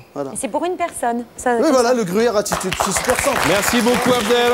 Voilà. C'est pour une personne. Ça, oui, voilà, le gruyère attitude, c'est super simple. Merci beaucoup, Abdel.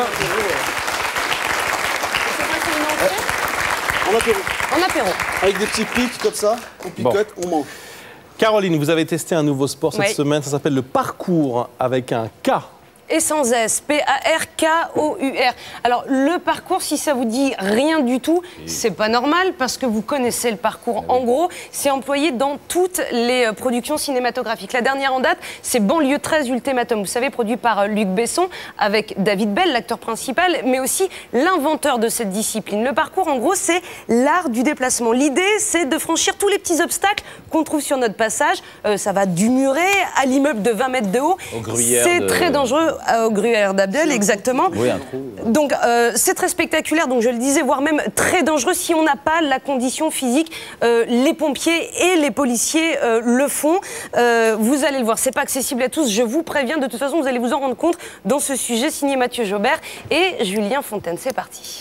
En apéro. En apéro. Avec des petits pics comme ça, on picote, on mange. Caroline, vous avez testé un nouveau sport cette Oui. semaine, ça s'appelle le parcours avec un K. Et sans S, P-A-R-K-O-U-R. Alors, le parcours, si ça vous dit rien du tout, c'est pas normal parce que vous connaissez le parcours. En gros, c'est employé dans toutes les productions cinématographiques. La dernière en date, c'est Banlieue 13 Ultimatum. Vous savez, produit par Luc Besson avec David Bell, l'acteur principal, mais aussi l'inventeur de cette discipline. Le parcours, en gros, c'est l'art du déplacement. L'idée, c'est de franchir tous les petits obstacles qu'on trouve sur notre passage. Ça va du muret à l'immeuble de 20 mètres de haut. C'est très dangereux. Au gruyère d'Abdel, exactement. Oui, un trou. Donc, c'est très spectaculaire, donc je le disais, voire même très dangereux si on n'a pas la condition physique. Les pompiers et les policiers le font. Vous allez le voir, c'est pas accessible à tous, je vous préviens. De toute façon, vous allez vous en rendre compte dans ce sujet signé Mathieu Jobert et Julien Fontaine. C'est parti.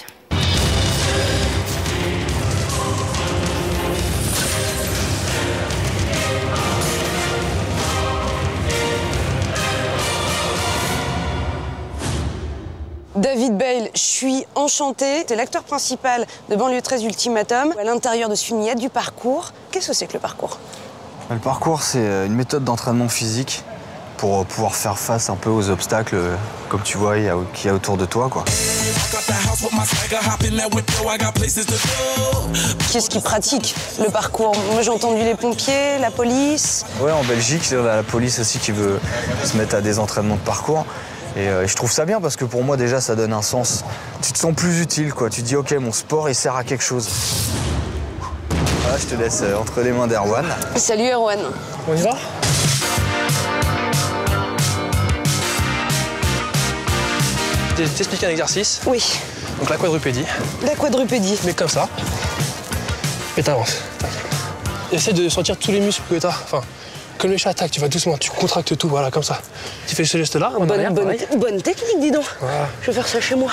David Bale, je suis enchantée. C'est l'acteur principal de Banlieue 13 Ultimatum. À l'intérieur de ce film, il y a du parcours. Qu'est-ce que c'est que le parcours? Le parcours, c'est une méthode d'entraînement physique pour pouvoir faire face un peu aux obstacles, comme tu vois, qu'il y a autour de toi, quoi. Qui est-ce qui pratique le parcours? Moi, j'ai entendu les pompiers, la police. Ouais, en Belgique, il y a la police aussi qui veut se mettre à des entraînements de parcours. Et je trouve ça bien parce que pour moi, déjà, ça donne un sens. Tu te sens plus utile, quoi. Tu te dis, OK, mon sport, il sert à quelque chose. Voilà, je te laisse entre les mains d'Erwan. Salut Erwan. On y va? Je vais t'expliquer un exercice. Oui, Donc la quadrupédie. la quadrupédie. Mais comme ça. Et t'avances. Essaie de sentir tous les muscles que t'as. Enfin, comme le chat attaque, tu vas doucement, tu contractes tout, voilà, comme ça. Tu fais ce geste-là, en arrière, pareil. Bonne technique, dis donc. Voilà. Je vais faire ça chez moi.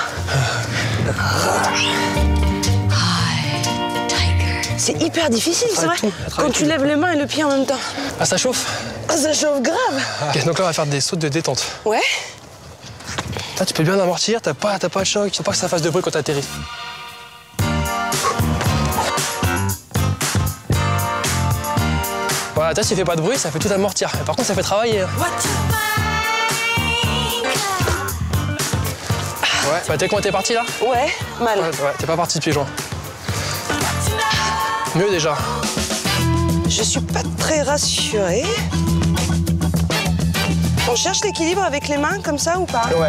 C'est hyper difficile, c'est vrai, quand tu lèves les mains et le pied en même temps. Ah, ça chauffe? Ah, ça chauffe grave. Ok, donc là, on va faire des sautes de détente. Ouais. Là, tu peux bien amortir, t'as pas de choc, il faut pas que ça fasse de bruit quand t'atterris. Voilà, toi, tu fais pas de bruit, ça fait tout amortir. Mais par contre, ça fait travailler. Ouais, bah, t'es comment t'es parti là? Ouais, mal. Ouais, t'es pas parti de pied joint. Mieux déjà. Je suis pas très rassurée. On cherche l'équilibre avec les mains comme ça ou pas? Ouais.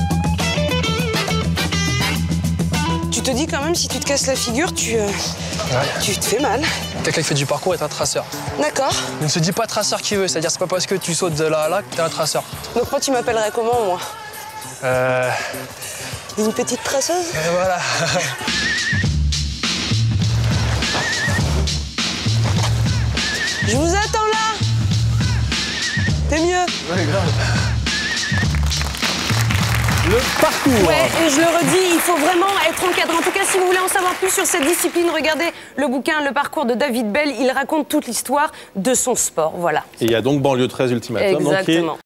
Tu te dis quand même, si tu te casses la figure, tu te fais mal. Quelqu'un qui fait du parcours est un traceur. D'accord. Ne se dis pas traceur qui veut, c'est-à-dire c'est pas parce que tu sautes de là à là que t'es un traceur. Donc moi, tu m'appellerais comment, moi? Une petite traceuse? Et voilà. Je vous attends là. T'es mieux? Ouais, grave. Le parcours. Ouais, et je le redis, il faut vraiment être encadré. En tout cas, si vous voulez en savoir plus sur cette discipline, regardez le bouquin Le parcours de David Bell. Il raconte toute l'histoire de son sport, voilà. Et il y a donc Banlieue 13 Ultimatum. Exactement.